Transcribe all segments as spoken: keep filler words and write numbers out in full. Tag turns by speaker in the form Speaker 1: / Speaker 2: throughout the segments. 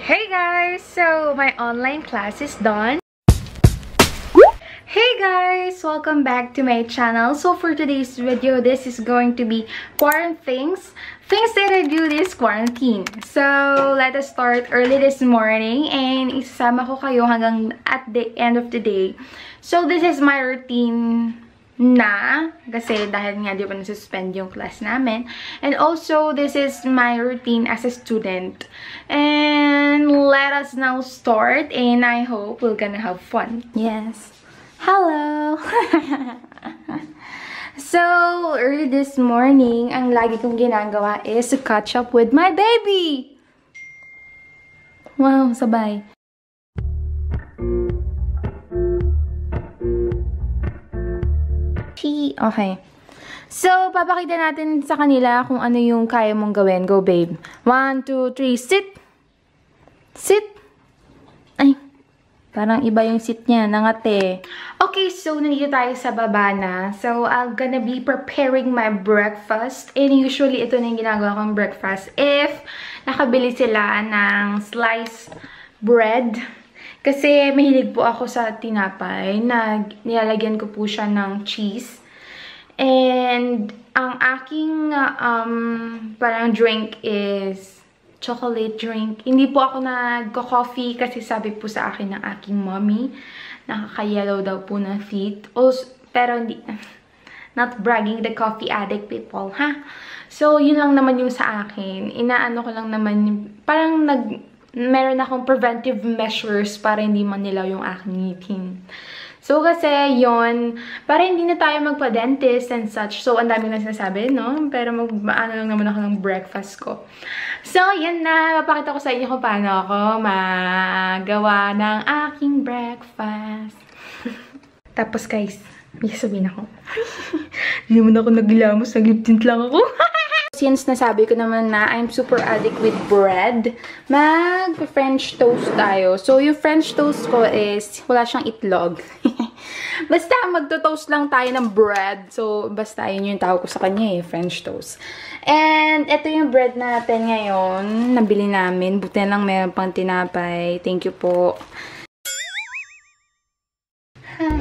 Speaker 1: Hey guys! So, my online class is done. Hey guys! Welcome back to my channel. So, for today's video, this is going to be quarantine things. Things that I do this quarantine. So, let us start early this morning and isasama ko kayo hanggang at the end of the day. So, this is my routine na kasi dahil nga di ba nasuspend yung class namin, and also this is my routine as a student, and let us now start and I hope we're gonna have fun. Yes, hello. So early this morning, ang lagi kong ginagawa is to catch up with my baby. Wow, sabay. Okay. So, papakita natin sa kanila kung ano yung kaya mong gawin. Go, babe. One, two, three. Sit! Sit! Ay, parang iba yung sit niya. Nangate. Okay, so, nandito tayo sa baba na. So, I'm gonna be preparing my breakfast. And usually, ito na yung ginagawa kong breakfast. If nakabili sila ng sliced bread. Kasi mahilig po ako sa tinapay na nilalagyan ko po siya ng cheese. And ang aking um, parang drink is chocolate drink. Hindi po ako nag-coffee kasi sabi po sa akin ng aking mommy, nakaka-yellow daw po ng feet. Also, pero hindi, not bragging the coffee addict people, ha? So, yun lang naman yung sa akin. Inaano ko lang naman, parang nag, meron akong preventive measures para hindi man nilaw yung aking ngipin. So, kasi yon para hindi na tayo magpa-dentist and such. So, ang daming na sinasabi, no? Pero mag-ano lang naman ako ng breakfast ko. So, yan na. Papakita ko sa inyo kung paano ako magawa ng aking breakfast. Tapos, guys, may sabihin ako. Hindi naman ako nagilamos. Nag-lip tint lang ako. Since nasabi ko naman na I'm super addict with bread, mag-French toast tayo. So, yung French toast ko is, wala siyang itlog. Basta, magto-toast lang tayo ng bread. So, basta yun yung tawag ko sa kanya eh, French toast. And, ito yung bread natin ngayon. Nabili namin. Buti lang meron pang tinapay. Thank you po. Hi.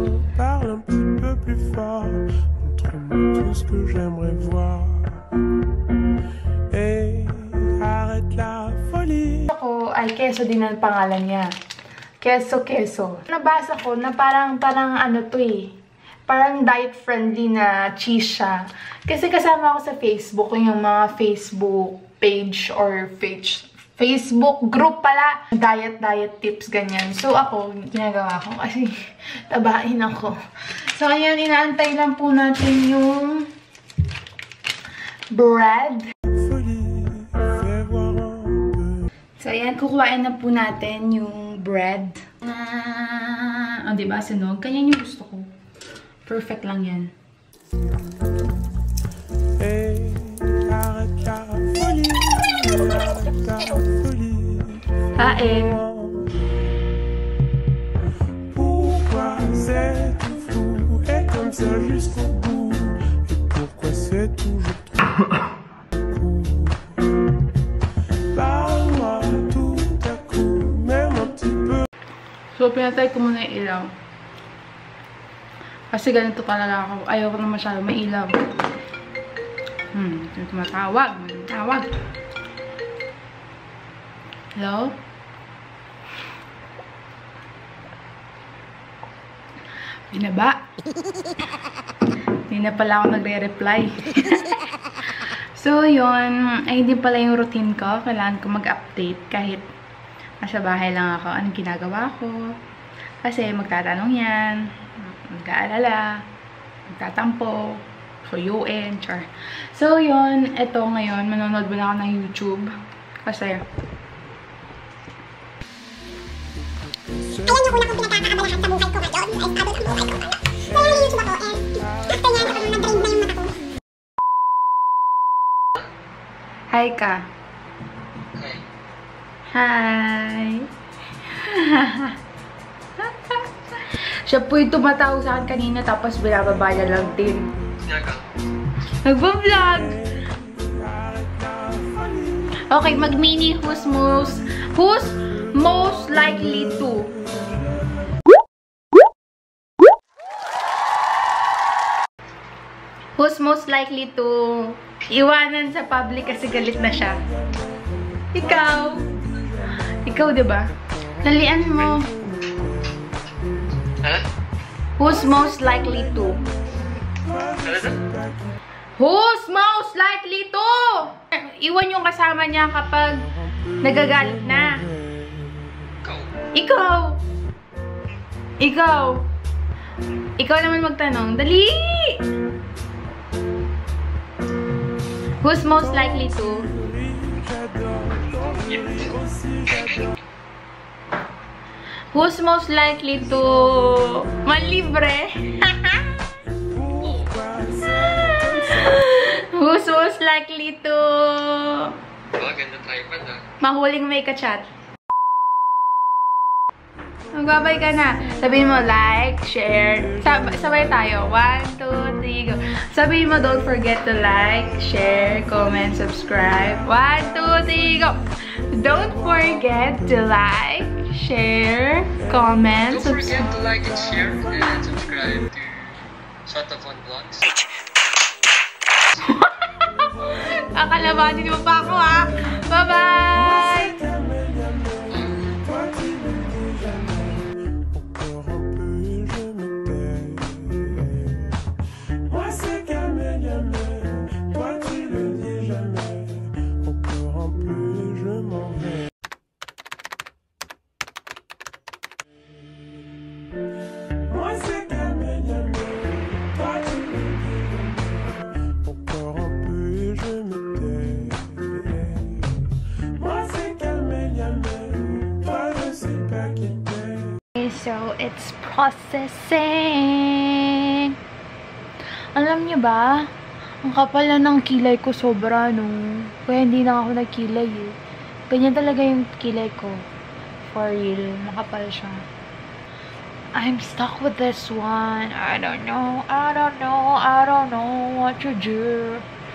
Speaker 1: Ako ay keso din ang pangalan niya. Keso, keso. Nabasa ko na parang, parang ano to eh. Parang diet-friendly na cheese siya. Kasi kasama ako sa Facebook, yung mga Facebook page or page, Facebook group pala. Diet, diet tips, ganyan. So ako, ginagawa ko kasi tabain ako. So ayan, inaantay lang po natin yung bread. So, ayan, kukuhain na po natin yung bread. Ah, oh, diba? Sunog. Ganyan yung gusto ko. Perfect lang yan. Kain. Pourquoi c'est tout flou et comme ça jusqu'au bout? Et pourquoi c'est toujours trop? So, pinatay ko muna yung ilaw. Kasi ganito talaga ako. Ayaw ko na masyado may ilaw. Hmm, tumatawag. Tumatawag. Hello? Binaba. Hindi na pala ako nagre-reply. So, yun. Ay, hindi pala yung routine ko. Kailangan ko mag-update kahit nasa bahay lang ako. Anong ginagawa ko? Kasi magtatanong yan. Mag-aalala. Magtatampo. Suyuin. Char. So, yun. Ito ngayon. Manonood muna ako ng YouTube. Kasi alam niyo kung akong pinagkakaabalahan sa buhay ko ngayon. Ay, stable ang buhay ko ngayon. Kaya nag-YouTube ako and after yan, ako nang nag-drain na yung mata ko. Hi ka. Hi. Siya po yung tumatawag sa akin kanina tapos binababa niya lang din. Nagbablog! Okay, mag-mini who's most, who's most likely to. Who's most likely to iwanan sa public kasi galit na siya? Ikaw. Ikaw, diba? Dalian mo.
Speaker 2: Huh?
Speaker 1: Who's most likely to? Who's most likely to? Iwan yung kasama niya kapag nagagalit na. Ikaw. Ikaw. Ikaw naman magtanong. Dali! Who's most likely to? Who's most likely to malibre? Who's most likely to
Speaker 2: Oh, ganda tripod ah.
Speaker 1: mahuling may kachat? Magbabay ka na. Sabihin mo, like, share. Sab sabay tayo. One, two, three, go. Sabihin mo, don't forget to like, share, comment, subscribe. One, two, three, go. Don't forget to like, share, comment,
Speaker 2: Don't
Speaker 1: subscribe.
Speaker 2: forget to like and share and subscribe to Shotafon Vlogs.
Speaker 1: Kakalabanin mo pa ako, ha? Bye-bye! So, it's processing. Alam niyo ba? Ang kapal na ng kilay ko sobra, no? Kaya hindi na ako nagkilay, eh. Ganyan talaga yung kilay ko. For real. Makapal siya. I'm stuck with this one. I don't know. I don't know. I don't know what to do.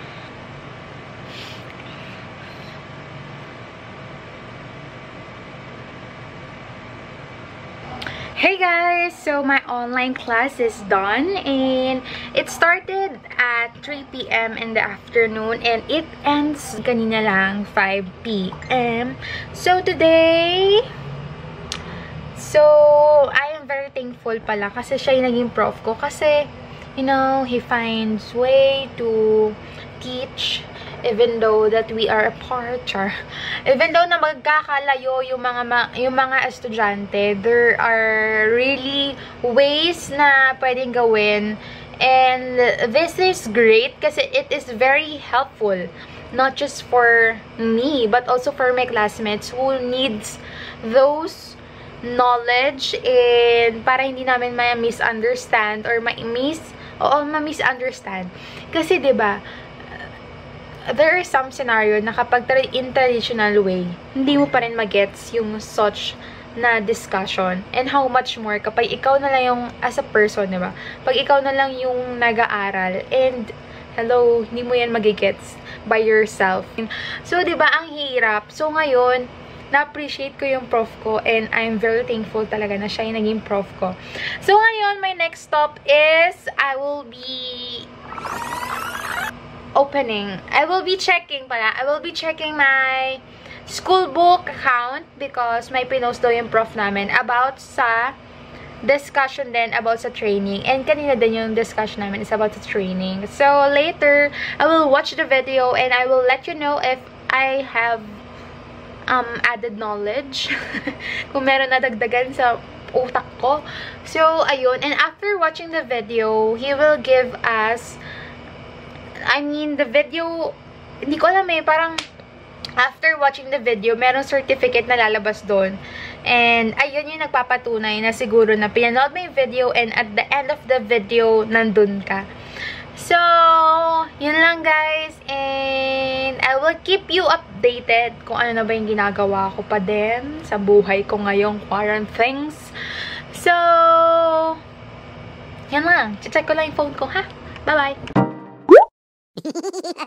Speaker 1: Hey guys! So, my online class is done and it started at three p m in the afternoon and it ends kanina lang five p m So, today, so, I am very thankful pala kasi siya yung naging prof ko kasi, you know, he finds way to teach even though that we are apart, char. Even though na magkakalayo yung mga ma yung mga estudyante, there are really ways na pwedeng gawin. And this is great kasi it is very helpful. Not just for me, but also for my classmates who needs those knowledge and para hindi namin ma-misunderstand or ma-miss o ma-misunderstand. Kasi 'di ba, there are some scenario na kapag in traditional way, hindi mo pa rin magets yung such na discussion. And how much more kapag ikaw na lang yung, as a person, diba? Pag ikaw na lang yung nag-aaral, and, hello, hindi mo yan magigets by yourself. So, diba, ang hirap. So, ngayon, na-appreciate ko yung prof ko, and I'm very thankful talaga na siya yung naging prof ko. So, ngayon, my next stop is, I will be opening. I will be checking pala. I will be checking my school book account because may pinost daw yung prof namin about sa discussion din about sa training. And kanina din yung discussion namin is about sa training. So, later, I will watch the video and I will let you know if I have um, added knowledge. Kung meron na dagdagan sa utak ko. So, ayun. And after watching the video, he will give us I mean, the video, hindi ko alam eh, parang after watching the video, merong certificate na lalabas doon. And, ayun yung nagpapatunay na siguro na pinanood mo yung video and at the end of the video, nandun ka. So, yun lang guys. And, I will keep you updated kung ano na ba yung ginagawa ko pa din sa buhay ko ngayong quarantine. So, yan lang. Check ko lang yung phone ko, ha? Bye-bye!